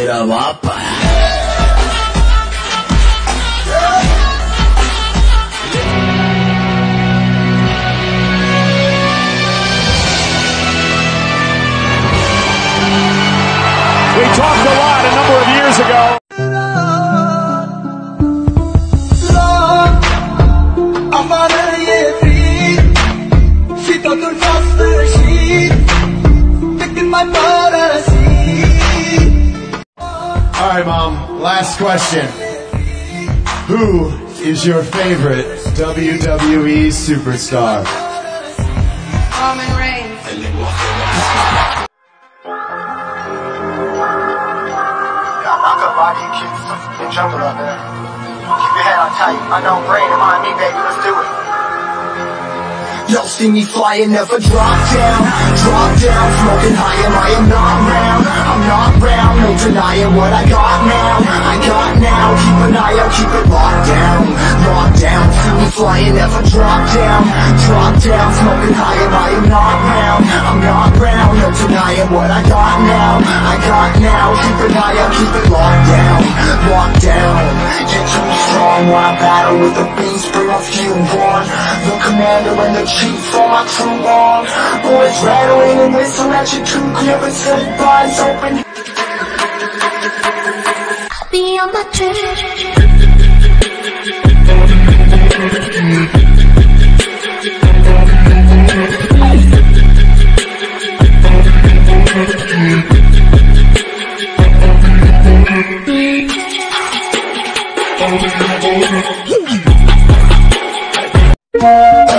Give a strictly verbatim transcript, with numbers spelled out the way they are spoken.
vira mapa. We talked a lot a number of years ago. Alright, Mom, last question. Who is your favorite W W E superstar? Roman Reigns. Body kicks and jump it up there. Keep your head on tight. Unknown brain, remind me, baby, let's do it. Yo, see me flying, never drop down. Drop down, smoking high and I am not round. I'm not round, no denying what I got now. I got now, keep an eye out, keep it locked down. Locked down, see me flying, never drop down. Drop down, smoking high and I am not round. I'm not round, no denying what I got now. I got now, keep an eye out, keep it locked down. Locked down, get too strong when I battle with the beast, bring a few on. The commander and the chief for my true on. Boys rattling and whistling at your too clear and silly eyes open. I'll be on my trip. Thank you.